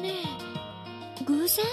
ね。偶然？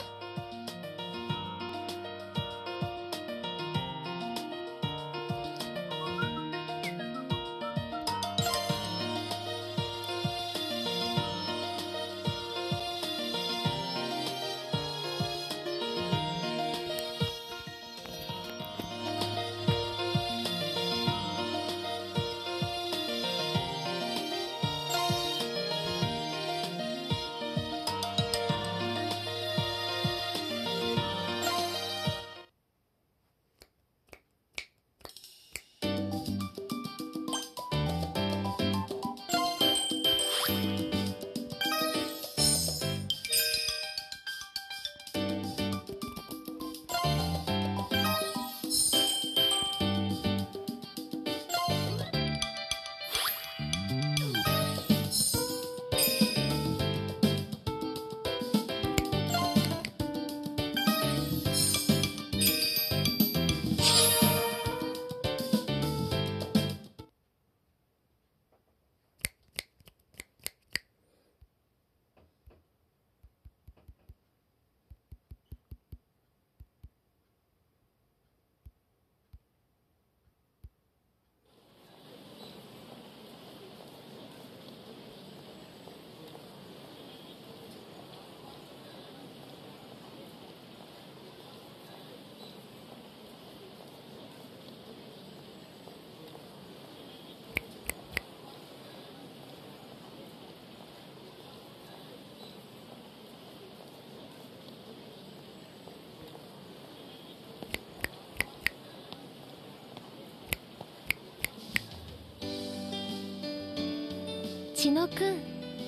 千野くん。違う、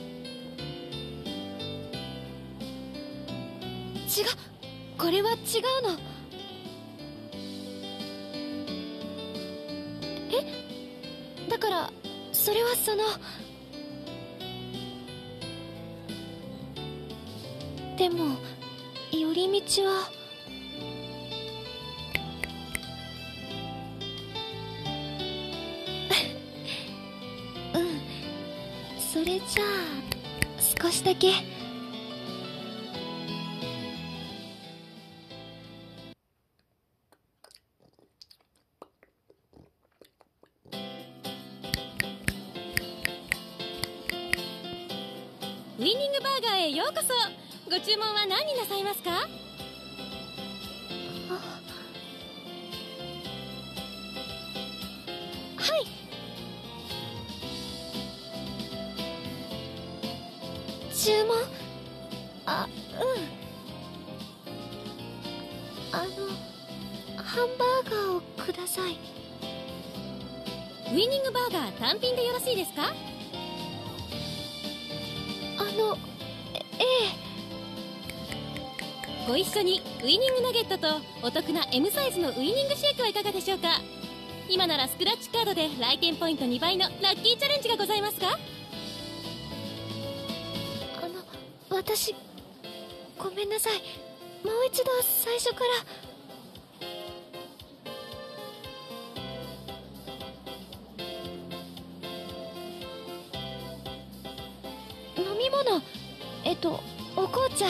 これは違うの。だからそれはでも寄り道はそれじゃあ少しだけ。 ウィニングバーガーへようこそ。ご注文は何になさいますか？ はい。注文？ハンバーガーをください。 ウィニングバーガー単品でよろしいですか？ ええ。 ご一緒にウィニングナゲットとお得な M サイズのウィニングシェイクはいかがでしょうか？今ならスクラッチカードで来店ポイント2倍のラッキーチャレンジがございますか？ 私、ごめんなさい。もう一度最初から。飲み物、お紅茶。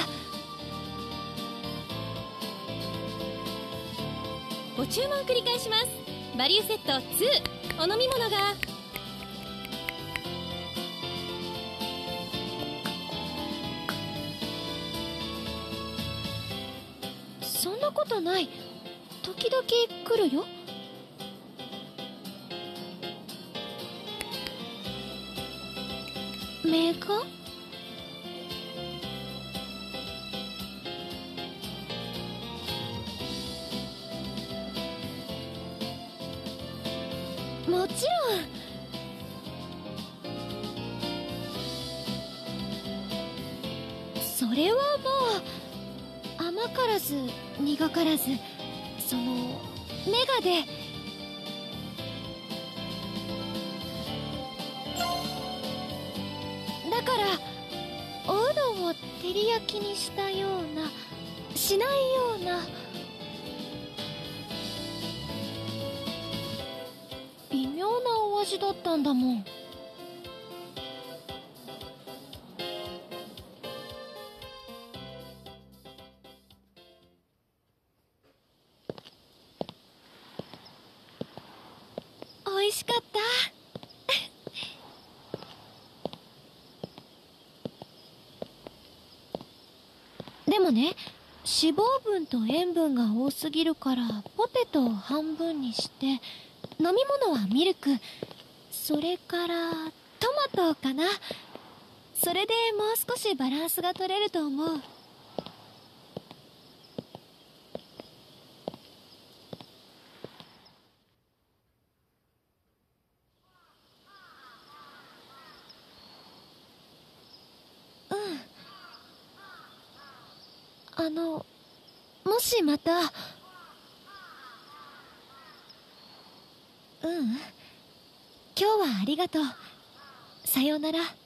ご注文繰り返します。バリューセット2、お飲み物がそんなことない。時々来るよ。メーカー？もちろん。それはもう甘からず苦からず、ネガで。だからおうどんを照り焼きにしたような、しないような、微妙なお味だったんだもん。 でもね、脂肪分と塩分が多すぎるからポテトを半分にして、飲み物はミルク、それからトマトかな。それでもう少しバランスが取れると思う。もしまた、今日はありがとう。さようなら。